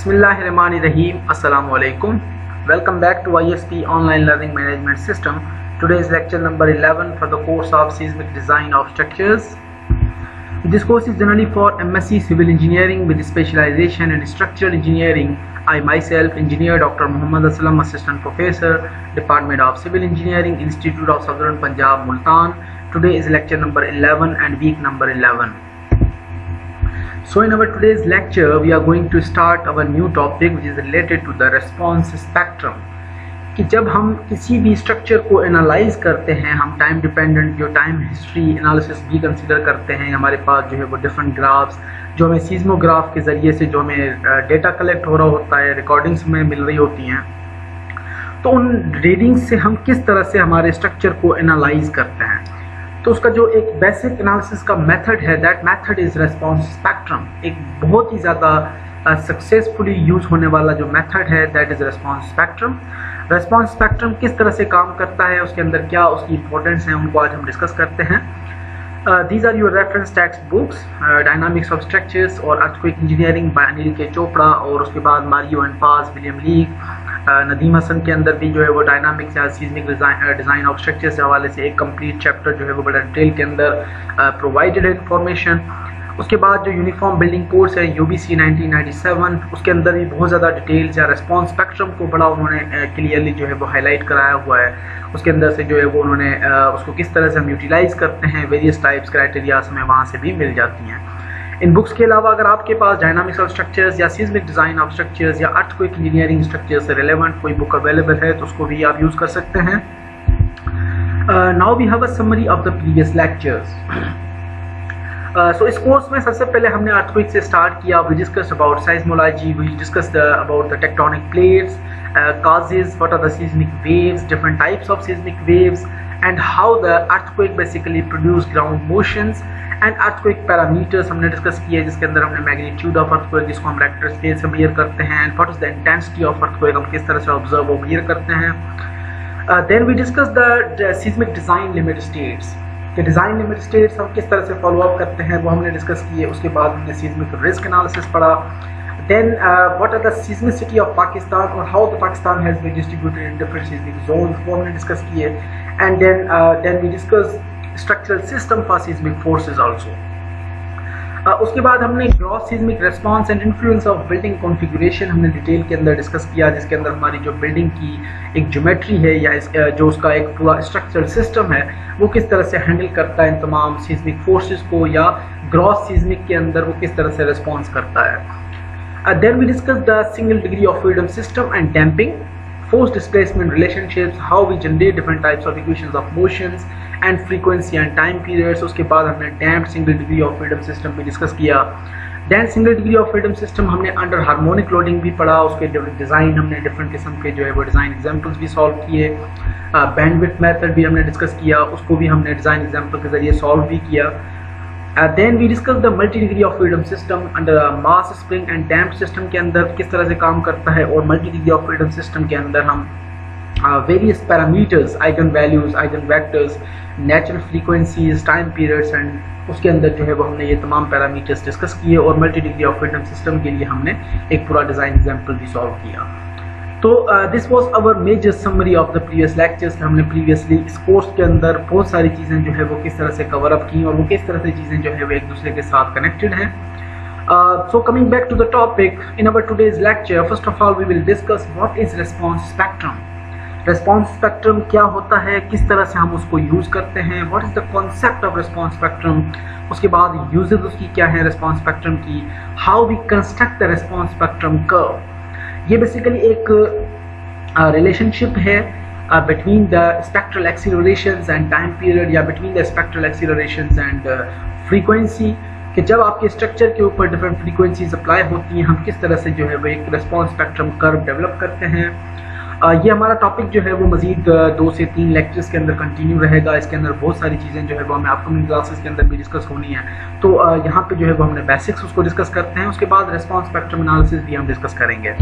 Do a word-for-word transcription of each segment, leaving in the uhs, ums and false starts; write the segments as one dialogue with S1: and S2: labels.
S1: Bismillahirrahmanirrahim. Assalamu alaikum. Welcome back to I S P Online Learning Management System. Today is lecture number eleven for the course of Seismic Design of Structures. This course is generally for M S c Civil Engineering with specialization in Structural Engineering. I myself, Engineer Doctor Muhammad Aslam, Assistant Professor, Department of Civil Engineering, Institute of Southern Punjab, Multan. Today is lecture number eleven and week number eleven. So in our today's lecture we are going to start our new topic which is related to the response spectrum. कि जब हम किसी भी structure को analyse करते हैं, हम time dependent जो टाइम हिस्ट्री एनालिसिस भी कंसिडर करते हैं, हमारे पास जो है वो डिफरेंट ग्राफ्स जो हमें सीज़मोग्राफ के ज़रिए से जो हमें डेटा कलेक्ट हो रहा होता है, रिकॉर्डिंग्स हमें मिल रही होती हैं, तो उन रीडिंग्स से हम किस तरह से हमारे स्ट्रक्चर को एनालाइज करते हैं। तो उसका जो एक बेसिक एनालिसिस का मेथड है, that method is response spectrum. एक बहुत ही ज़्यादा सक्सेसफुली यूज होने वाला जो मेथड है that is response spectrum. Response spectrum किस तरह से काम करता है, उसके अंदर क्या उसकी इंपॉर्टेंस है, उनको आज हम डिस्कस करते हैं। These are your reference text books, dynamics of structures और earthquake engineering by Anil K Chopra, और उसके बाद Mario and Paz, William Leigh, Nadeem Hasan के अंदर भी जो है वो डायनामिक्स या सीज़मिक डिज़ाइन ऑफ स्ट्रक्चर्स के हवाले से एक कंप्लीट चैप्टर जो है वो बड़ा डिटेल के अंदर प्रोवाइडेड है इंफॉर्मेशन। उसके बाद जो यूनिफॉर्म बिल्डिंग कोर्स है U B C nineteen ninety seven, उसके अंदर भी बहुत ज़्यादा डिटेल्स या रेस्पॉन्स स्पेक्ट्रम को बड़ा उन्होंने क्लियरली जो है वो हाईलाइट कराया हुआ है। उसके अंदर से जो है वो उन्होंने उसको किस तरह से हम यूटिलाइज़ करते हैं, वेरियस टाइप्स क्राइटेरियाज हमें वहाँ से भी मिल जाती हैं। इन बुक्स के अलावा अगर आपके पास डायनामिक्स ऑफ स्ट्रक्चर्स या सीज़मिक डिज़ाइन ऑफ स्ट्रक्चर्स या अर्थक्वेक इंजीनियरिंग स्ट्रक्चर्स से रिलेवेंट कोई बुक अवेलेबल है तो उसको भी आप यूज़ कर सकते हैं। Now we have a summary of the previous lectures. So इस कोर्स में सबसे पहले हमने अर्थक्वेक से स्टार्ट किया। We discuss about seismology, we discuss about the tectonic plates, causes, what are the seismic waves, different types of seismic waves, and how the earthquake basically produce ground motions and earthquake parameters हमने discuss किए, जिसके अंदर हमने magnitude of earthquake जिसको हम Richter scale से measure करते हैं, and what is the intensity of earthquake हम किस तरह से ऑब्जर्व और मेजर करते हैं। Then we discuss the seismic design limit states, कि डिज़ाइन लिमिट स्टेट्स हम किस तरह से फॉलो अप करते हैं वो हमने डिस्कस किए। उसके बाद हमने सीस्मिक रिस्क एनालिसिस पढ़ा। Then uh, what are the seismicity of Pakistan or how the Pakistan has been distributed in different seismic zones वो हमने डिस्कस किए। And then uh, then we discuss structural system for seismic forces also। uh, उसके बाद हमने gross seismic response and influence of building configuration हमने detail के अंदर discuss किया, जिसके अंदर हमारी जो बिल्डिंग की एक ज्योमेट्री है या इस, जो उसका एक पूरा स्ट्रक्चरल सिस्टम है वो किस तरह से हैंडल करता है इन तमाम seismic forces को, या ग्रॉस seismic के अंदर वो किस तरह से रिस्पॉन्स करता है। Uh, then we discussed the single degree of freedom system and damping, force displacement relationships, how we generate different types of equations of motions and frequency and time periods। उसके बाद हमने damped single degree of freedom system भी discuss किया। then single degree of freedom system हमने under harmonic loading भी पढ़ा, उसके design हमने डिफरेंट किस्म के जो है वो डिज़ाइन एग्जाम्पल्स भी सॉल्व किए। बैंडविड्थ मेथड भी हमने डिस्कस किया, उसको भी हमने डिज़ाइन एग्जाम्पल के जरिए सॉल्व भी किया। Uh, then we discuss the multi degree of freedom system under a mass spring and damped system के अंदर किस तरह से काम करता है, और multi degree of freedom system के अंदर हम uh, various parameters, eigen values, eigen vectors, natural frequencies, time periods, and उसके अंदर जो है वो हमने ये तमाम parameters डिस्कस किए, और multi degree of freedom system के लिए हमने एक पूरा डिज़ाइन एग्जाम्पल भी सॉल्व किया। तो this was our major summary of the previous lectures. हमने प्रीवियसली इस कोर्स के अंदर बहुत सारी चीज़ें जो है वो किस तरह से कवर अप की, और वो किस तरह से चीज़ें जो है वो एक दूसरे के साथ कनेक्टेड हैं। So coming back to the topic in our today's lecture, first of all we will discuss what is response spectrum. Response spectrum क्या होता है, किस तरह से हम उसको यूज़ करते हैं, what is the concept of response spectrum. उसके बाद यूजेज उसकी क्या है रेस्पॉन्स स्पेक्ट्रम की, how we construct the response spectrum curve. ये बेसिकली एक रिलेशनशिप uh, है between the spectral accelerations and time period, या between the spectral accelerations and frequency, कि जब आपके स्ट्रक्चर के ऊपर डिफरेंट फ्रीक्वेंसीज अप्लाई होती हैं हम किस तरह से जो है वो एक रेस्पॉन्स स्पेक्ट्रम कर्व डेवलप करते हैं। uh, ये हमारा टॉपिक जो है वो मजीद uh, दो से तीन लेक्चर्स के अंदर कंटिन्यू रहेगा। इसके अंदर बहुत सारी चीज़ें जो है वो हमें अपकमिंग क्लासेस के अंदर भी डिस्कस होनी है। तो uh, यहाँ पे जो है वो हमने बेसिक्स उसको डिस्कस करते हैं, उसके बाद रेस्पॉन्स स्पेक्ट्रम एनालिसिस भी हम डिस्कस करेंगे।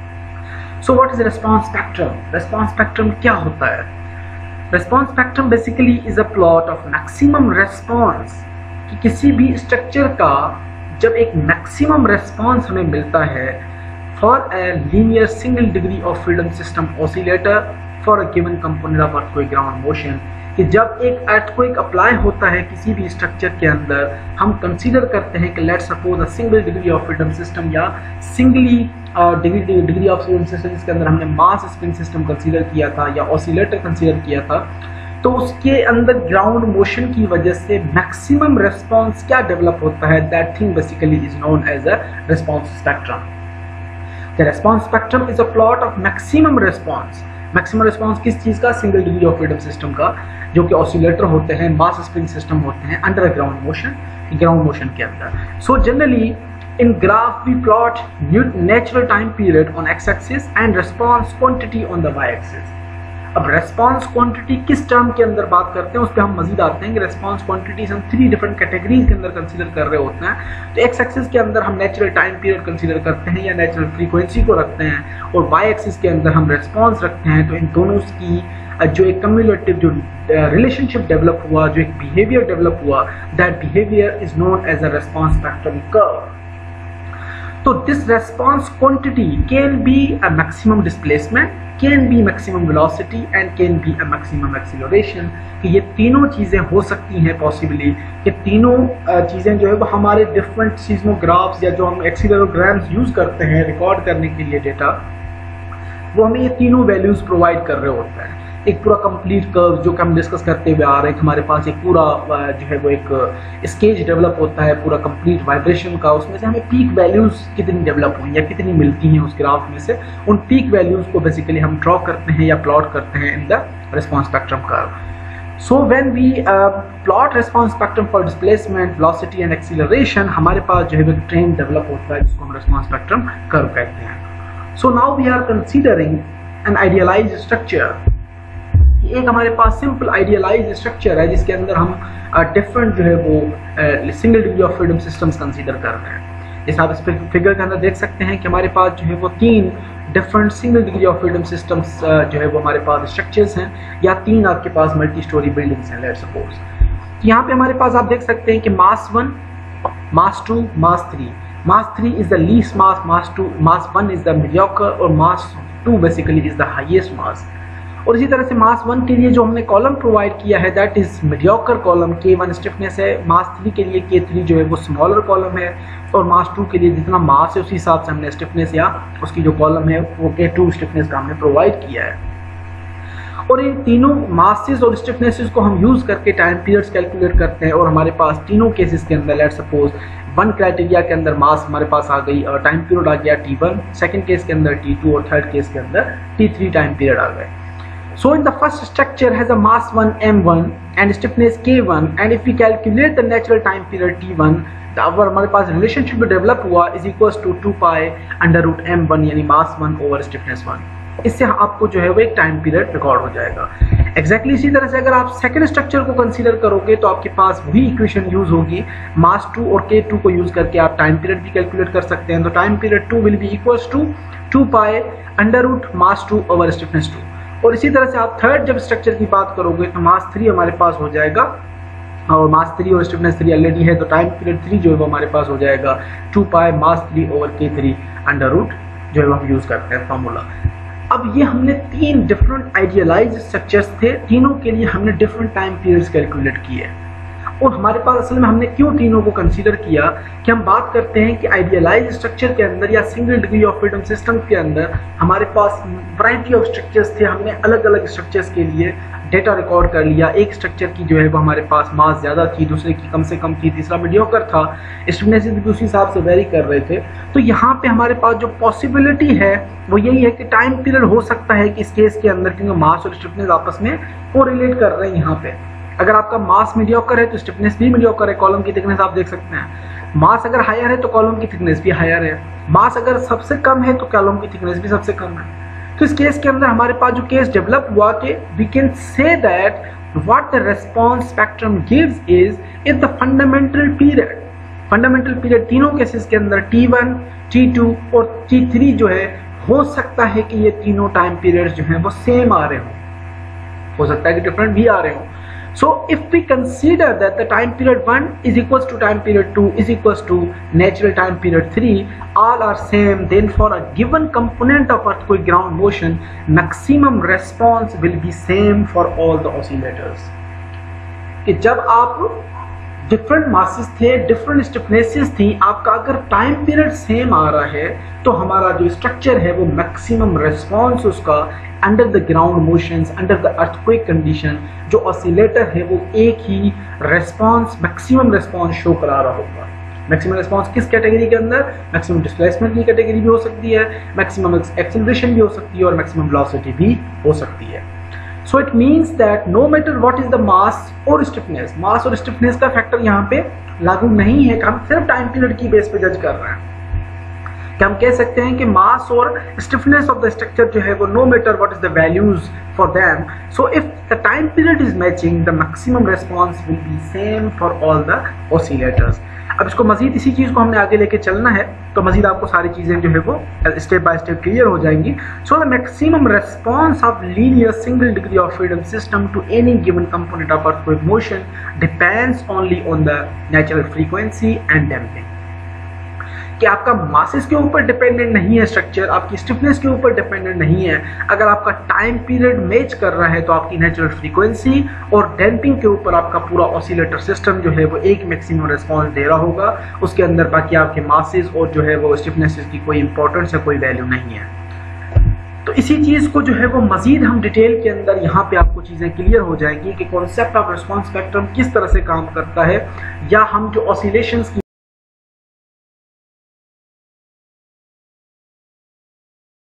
S1: So what is response spectrum. Response spectrum क्या होता है? Response spectrum basically is a plot of maximum response, कि किसी भी स्ट्रक्चर का जब एक मैक्सिमम रेस्पॉन्स हमें मिलता है for a linear single degree of freedom system oscillator for a given component of earthquake ground motion, कि जब एक अर्थक्वेक अप्लाई होता है किसी भी स्ट्रक्चर के अंदर, हम कंसीडर करते हैं कि let's suppose a single degree of freedom system या singly degree degree of freedom system जिसके अंदर हमने मास स्प्रिंग सिस्टम कंसीडर किया था या ऑसिलेटर कंसीडर किया था, तो उसके अंदर ग्राउंड मोशन की वजह से मैक्सिमम रेस्पॉन्स क्या डेवलप होता है, that thing basically is known as a response spectrum. The response spectrum is a plot of maximum response. Maximum response किस चीज का? Single degree of freedom system का, जो कि ऑसिलेटर होते हैं, मास स्प्रिंग सिस्टम होते हैं under ground motion, ground motion के अंदर। So generally in graph we plot natural time period on X axis and response quantity on the Y axis. अब रेस्पॉन्स क्वांटिटी किस टर्म के अंदर बात करते हैं उस पर हम मजीद आते हैं कि रेस्पॉन्स क्वांटिटीज हम थ्री डिफरेंट कैटेगरीज के अंदर कंसीडर कर रहे होते हैं। तो एक्स एक्सिस के अंदर हम नेचुरल टाइम पीरियड कंसीडर करते हैं या नेचुरल फ्रीक्वेंसी को रखते हैं, और वाई एक्सिस के अंदर हम रेस्पॉन्स रखते हैं। तो इन दोनों की जो एक कम्युलेटिव जो रिलेशनशिप डेवलप हुआ, जो एक बिहेवियर डेवलप हुआ, that behaviour is known as a response spectrum curve. तो this response quantity can be a maximum displacement, can be maximum velocity and can be a maximum acceleration. कि ये तीनों चीज़ें हो सकती हैं पॉसिबली, कि तीनों चीज़ें जो है वो हमारे डिफरेंट सीज़मोग्राफ्स या जो हम एक्सीलरोग्राम्स यूज़ करते हैं रिकॉर्ड करने के लिए डेटा, वो हमें ये तीनों वैल्यूज़ प्रोवाइड कर रहे होते हैं। एक पूरा कंप्लीट कर्व जो कि हम डिस्कस करते हुए आ रहे हैं, हमारे पास एक पूरा जो है वो एक स्केच डेवलप होता है पूरा कंप्लीट वाइब्रेशन का, उसमें से हमें पीक वैल्यूज़ कितनी डेवलप हुई या कितनी मिलती हैं उस ग्राफ में से, उन पीक वैल्यूज़ को बेसिकली हम ड्रॉ करते हैं या प्लॉट करते हैं in the response spectrum curve. So when we plot response spectrum for displacement, velocity and acceleration, हमारे पास जो है वो ट्रेंड डेवलप होता है जिसको हम रिस्पॉन्स स्पेक्ट्रम कर्व कहते हैं। So now we are considering an idealised structure. एक हमारे पास सिंपल आइडियलाइज्ड स्ट्रक्चर है जिसके अंदर हम डिफरेंट जो है वो single degree of freedom systems consider कर रहे हैं। जैसे आप इस फिगर के अंदर देख सकते हैं कि हमारे पास जो है वो तीन different single degree of freedom systems जो है वो हमारे पास स्ट्रक्चर्स हैं, या तीन आपके पास मल्टी स्टोरी बिल्डिंग्स हैं लेट्स सपोज। यहाँ पे हमारे पास आप देख सकते हैं कि mass one, mass two, mass three. Mass three is the least mass, mass two mass one is the mediocre, और mass two basically is the highest mass. और इसी तरह से मास वन के लिए जो हमने कॉलम प्रोवाइड किया है that is mediocre column, K one stiffness है। मास थ्री के लिए के थ्री जो है वो स्मॉलर कॉलम है, और मास टू के लिए जितना मास है उसी हिसाब से हमने स्टिफनेस या उसकी जो कॉलम है वो के टू स्टिफनेस का हमने प्रोवाइड किया है। और इन तीनों मासेस और स्टिफनेसेस को हम यूज करके टाइम पीरियड्स कैलकुलेट करते हैं, और हमारे पास तीनों केसेस के अंदर लेट्स सपोज वन क्राइटेरिया के अंदर मास हमारे पास आ गई और टाइम पीरियड आ गया टी वन, सेकेंड केस के अंदर टी टू, और थर्ड केस के अंदर टी थ्री टाइम पीरियड आ गए। So in the first structure has a mass one m one and stiffness k one, and if we calculate the natural time period t one, the our हमारे पास relationship जो develop हुआ is equals to two pi under root M one यानी mass one over stiffness one. इससे आपको जो है वो एक टाइम पीरियड रिकॉर्ड हो जाएगा। एक्जैक्टली इसी तरह से अगर आप सेकंड स्ट्रक्चर को कंसीडर करोगे तो आपके पास वही इक्वेशन यूज होगी, मास टू और के टू को यूज करके आप टाइम पीरियड भी कैलकुलेट कर सकते हैं। तो time period two will be equals to two pi under root mass two over stiffness two. और इसी तरह से आप थर्ड जब स्ट्रक्चर की बात करोगे तो मास थ्री हमारे पास हो जाएगा, और मास थ्री और स्टिफनेस थ्री ऑलरेडी है, तो टाइम पीरियड थ्री जो है वो हमारे पास हो जाएगा two pi mass three over K three under root जो है वो हम यूज करते हैं फॉर्मूला। अब ये हमने तीन डिफरेंट आइडियलाइज्ड स्ट्रक्चर्स थे, तीनों के लिए हमने डिफरेंट टाइम पीरियड्स कैलकुलेट किए। और हमारे पास असल में हमने क्यों तीनों को कंसीडर किया कि हम बात करते हैं कि आइडियलाइज्ड स्ट्रक्चर के अंदर या single degree of freedom system के अंदर हमारे पास वैरायटी ऑफ स्ट्रक्चर्स थे। हमने अलग अलग स्ट्रक्चर्स के लिए डेटा रिकॉर्ड कर लिया। एक स्ट्रक्चर की जो है वो हमारे पास मास ज़्यादा थी, दूसरे की कम से कम थी, तीसरा मीडियोकर था, स्टिफनेस भी उसी हिसाब से वेरी कर रहे थे। तो यहाँ पे हमारे पास जो पॉसिबिलिटी है वो यही है कि टाइम पीरियड हो सकता है कि इस केस के अंदर, क्योंकि मास और स्टिफनेस आपस में को रिलेट कर रहे हैं। यहाँ पे अगर आपका मास मीडियोकर है तो स्टिफनेस भी मीडियोकर है, कॉलम की थिकनेस आप देख सकते हैं। मास अगर हायर है तो कॉलम की थिकनेस भी हायर है, मास अगर सबसे कम है तो कॉलम की थिकनेस भी सबसे कम है। तो इस केस के अंदर हमारे पास जो केस डेवलप हुआ कि we can say that what the response spectrum gives is is the fundamental period. Fundamental period तीनों केसेस के अंदर टी वन, टी टू और टी थ्री जो है, हो सकता है कि ये तीनों टाइम पीरियड्स जो हैं वो सेम आ रहे हो, हो सकता है कि डिफरेंट भी आ रहे हो। So if we consider that the time period one is equals to time period two is equals to natural time period three, all are same, then for a given component of earthquake ground motion, maximum response will be same for all the oscillators. कि जब आप different masses थे, different stiffnesses थी, आपका अगर time period same आ रहा है तो हमारा जो स्ट्रक्चर है वो मैक्सिमम रिस्पांस उसका under the ground motions, under the earthquake condition, जो ऑसिलेटर है वो एक ही रिस्पांस, मैक्सिमम रिस्पांस शो करा रहा होगा। मैक्सिमम रिस्पांस किस कैटेगरी के अंदर? मैक्सिमम डिस्प्लेसमेंट की कैटेगरी भी हो सकती है, मैक्सिमम एक्सेलरेशन भी हो सकती है और मैक्सिमम वेलोसिटी भी हो सकती है। So it means that no matter what is the mass or stiffness, mass और stiffness का फैक्टर यहाँ पे लागू नहीं है कि हम सिर्फ टाइम पीरियड की बेस पे जज कर रहे हैं, कि हम कह सकते हैं कि मास और स्टिफनेस ऑफ द स्ट्रक्चर जो है वो no matter what is the values for them, so if the time period is matching the maximum response will be same for all the oscillators. अब इसको मजीद इसी चीज को हमने आगे लेके चलना है तो मजीद आपको सारी चीजें जो है वो स्टेप बाय स्टेप क्लियर हो जाएंगी। So the maximum response of linear single degree of freedom system to any given component of earthquake motion depends only on the natural frequency and damping. कि आपका मासेस के ऊपर dependent नहीं है structure, आपकी stiffness के ऊपर डिपेंडेंट नहीं है। अगर आपका टाइम पीरियड मैच कर रहा है तो आपकी नेचुरल फ्रीक्वेंसी और डैम्पिंग के ऊपर आपका पूरा ऑसिलेटर सिस्टम जो है वो एक मैक्सिमम रिस्पांस दे रहा होगा। उसके अंदर बाकी आपके मासेस और जो है वो स्टिफनेस की कोई इंपॉर्टेंस या कोई वैल्यू नहीं है। तो इसी चीज को जो है वो मजीद हम डिटेल के अंदर यहाँ पे आपको चीजें क्लियर हो जाएंगी कि कॉन्सेप्ट ऑफ रिस्पांस स्पेक्ट्रम किस तरह से काम करता है, या हम जो ऑसिलेशंस की